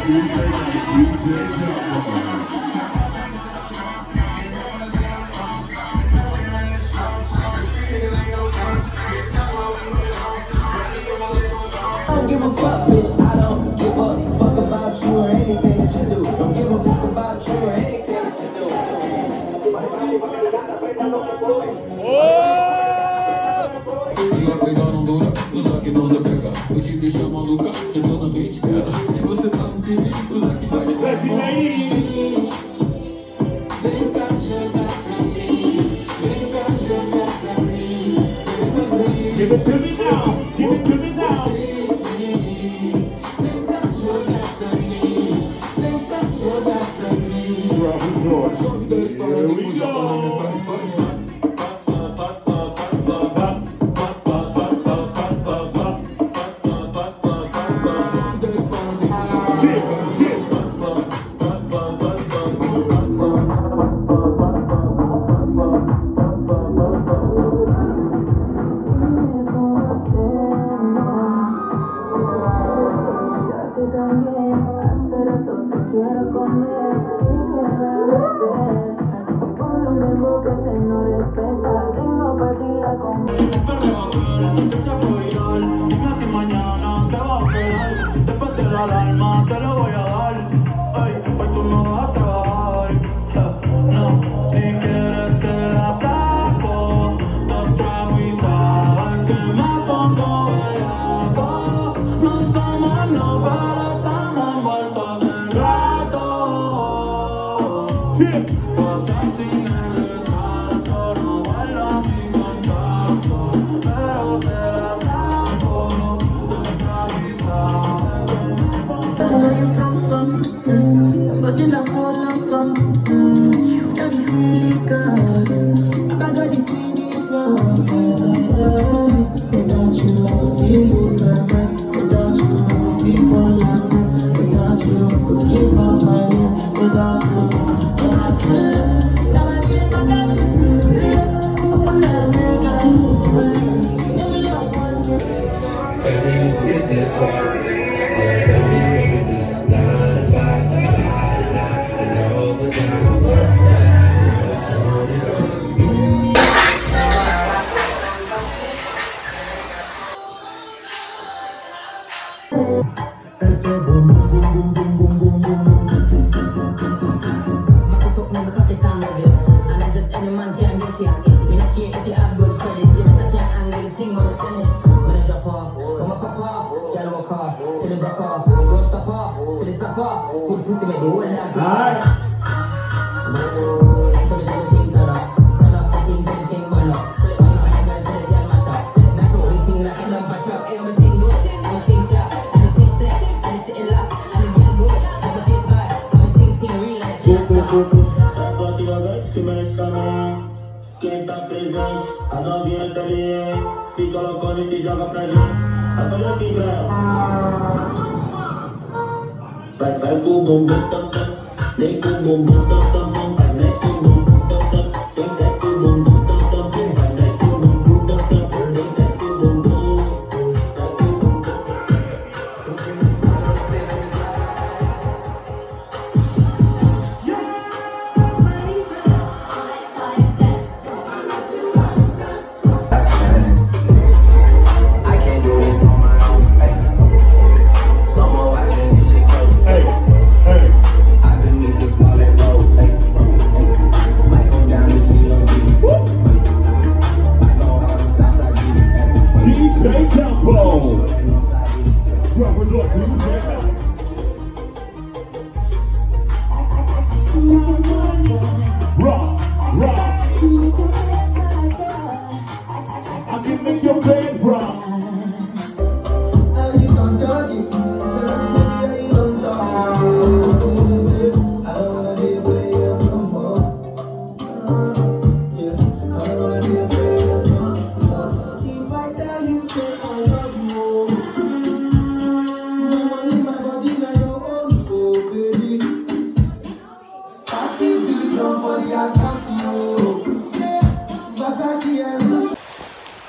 don't give a fuck, bitch. I don't give a fuck about you or anything that you do. Don't give a fuck about you or anything that you do. Só pegar não dura, usar que não se pega. Eu te deixo maluca, eu tô na mente dela. Se você tá no TV, usar que vai te pegar. Vem cá jogar pra mim, vem cá jogar pra mim. Give it to me now, give it to me now. Vem cá jogar pra mim, vem cá jogar pra mim. Só me dá história, depois já pra não me faz. Quem tá presente, as novinhas tá ali, hein? Se colocando e se joga pra gente. Agora assim pra ela. Vai com o bumbum tam tam, vem com o bumbum tam tam tam, vai mexe o bumbum tam tam, vem desce o bumbum tam tam, vai mexe o bumbum tam tam, vem desce o bumbum, vai com o bumbum.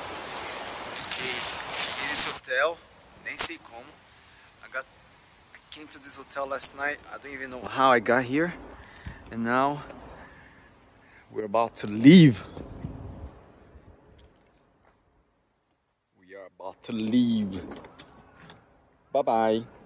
Nesse hotel, nem sei como, came to this hotel last night. I don't even know how I got here. And now we're about to leave. We are about to leave. Bye-bye.